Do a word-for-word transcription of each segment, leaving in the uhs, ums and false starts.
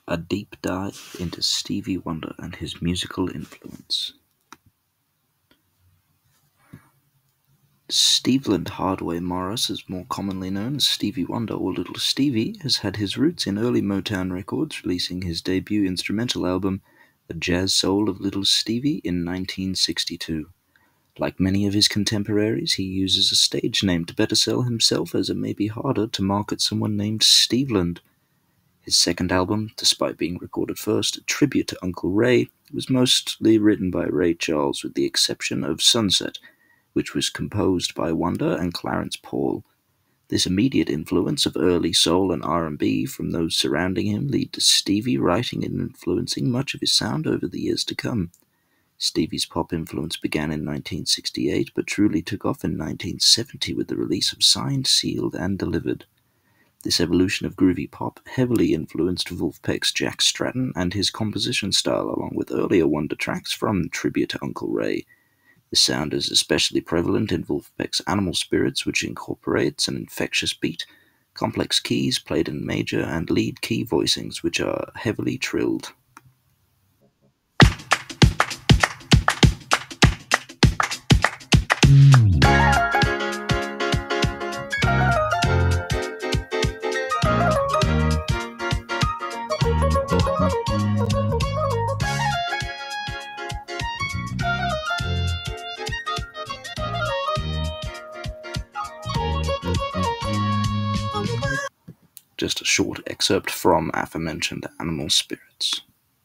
A deep dive into Stevie Wonder and his musical influence. Steveland Hardway Morris, is more commonly known as Stevie Wonder or Little Stevie, has had his roots in early Motown records, releasing his debut instrumental album, The Jazz Soul of Little Stevie, in nineteen sixty-two. Like many of his contemporaries, he uses a stage name to better sell himself, as it may be harder to market someone named Steveland. His second album, despite being recorded first, a tribute to Uncle Ray, was mostly written by Ray Charles, with the exception of Sunset, which was composed by Wonder and Clarence Paul. This immediate influence of early soul and R and B from those surrounding him lead to Stevie writing and influencing much of his sound over the years to come. Stevie's pop influence began in nineteen sixty-eight, but truly took off in nineteen seventy with the release of Signed, Sealed, and Delivered. This evolution of groovy pop heavily influenced Vulfpeck's Jack Stratton and his composition style, along with earlier Wonder tracks from Tribute to Uncle Ray. The sound is especially prevalent in Vulfpeck's Animal Spirits, which incorporates an infectious beat, complex keys played in major and lead key voicings, which are heavily trilled. Just a short excerpt from aforementioned Animal Spirits.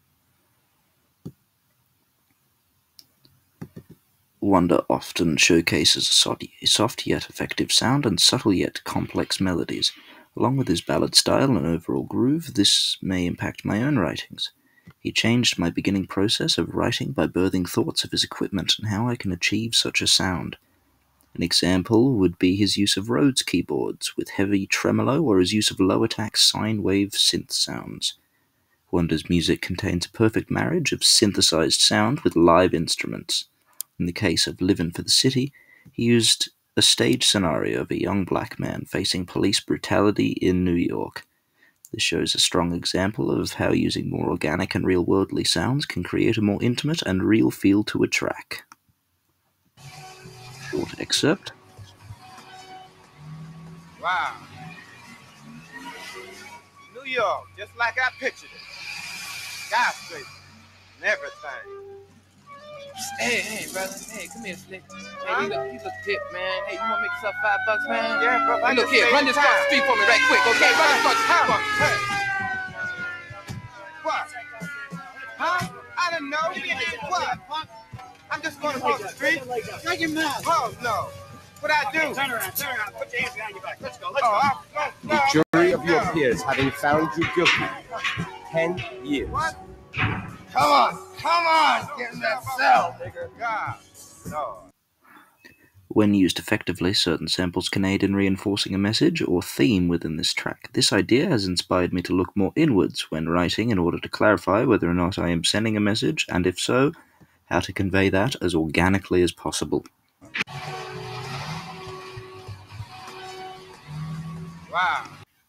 Wonder often showcases a soft yet effective sound and subtle yet complex melodies. Along with his ballad style and overall groove, this may impact my own writings. He changed my beginning process of writing by birthing thoughts of his equipment and how I can achieve such a sound. An example would be his use of Rhodes keyboards with heavy tremolo, or his use of low-attack sine wave synth sounds. Wonder's music contains a perfect marriage of synthesized sound with live instruments. In the case of Livin' for the City, he used a stage scenario of a young black man facing police brutality in New York. This shows a strong example of how using more organic and real-worldly sounds can create a more intimate and real feel to a track. Short excerpt. Wow. New York, just like I pictured it. Skyscraper and everything. Hey, hey, brother. Hey, come here, Slick. Hey, huh? you, look, you look hip, man. Hey, you want to make yourself five bucks, man? Yeah, bro. Hey, look here. Run this across the street for me right quick, okay? Run this across the street for me. Hey. What? Huh? I didn't know. What? I'm just going across the street. Shut your mouth. Oh, no. What I do? Okay, turn around, turn around. Put your hands behind your back. Let's go, let's oh, go. I, no, The jury of your peers having found you guilty. Ten years. What? Come on, come on, get in that cell, nigga. God, no. When used effectively, certain samples can aid in reinforcing a message or theme within this track. This idea has inspired me to look more inwards when writing in order to clarify whether or not I am sending a message, and if so, how to convey that as organically as possible. Wow.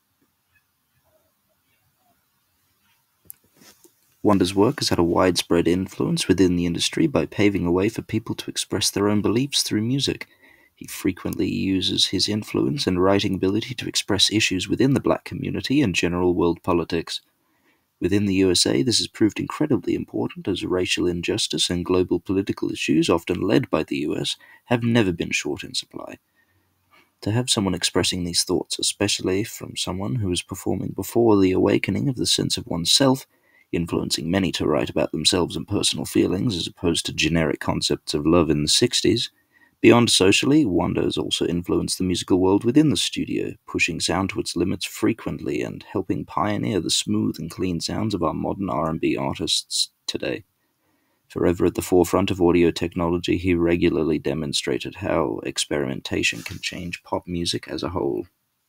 Wonder's work has had a widespread influence within the industry by paving a way for people to express their own beliefs through music. He frequently uses his influence and writing ability to express issues within the black community and general world politics. Within the U S A, this has proved incredibly important, as racial injustice and global political issues, often led by the U S, have never been short in supply. To have someone expressing these thoughts, especially from someone who was performing before the awakening of the sense of oneself, influencing many to write about themselves and personal feelings as opposed to generic concepts of love in the sixties. Beyond socially, Wonder has also influenced the musical world within the studio, pushing sound to its limits frequently and helping pioneer the smooth and clean sounds of our modern R and B artists today. Forever at the forefront of audio technology, he regularly demonstrated how experimentation can change pop music as a whole.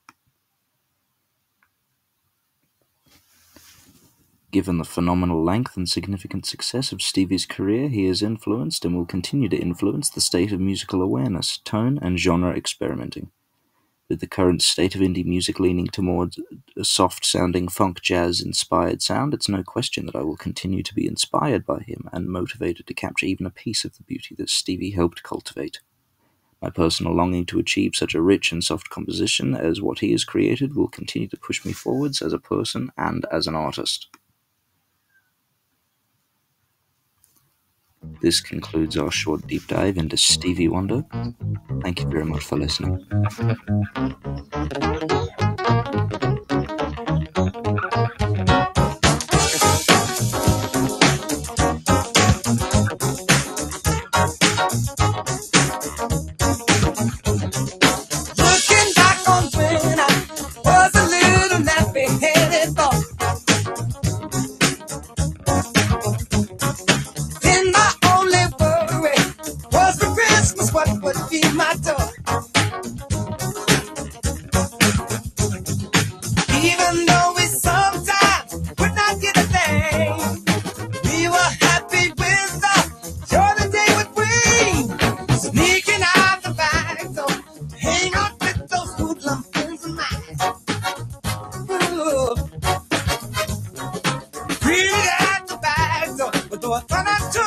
Given the phenomenal length and significant success of Stevie's career, he has influenced and will continue to influence the state of musical awareness, tone, and genre experimenting. With the current state of indie music leaning towards a soft-sounding funk jazz-inspired sound, it's no question that I will continue to be inspired by him and motivated to capture even a piece of the beauty that Stevie helped cultivate. My personal longing to achieve such a rich and soft composition as what he has created will continue to push me forwards as a person and as an artist. This concludes our short deep dive into Stevie Wonder. Thank you very much for listening. Looking back on when I was a little nappy-headed boy, then my only worry was for Christmas what would be my toy. Even though we sometimes would not get a thing, we were happy with the joy the day would bring. Sneaking out the back door, hang out with those hoodlum friends of mine. Ooh. Really at the back door, but though I try not to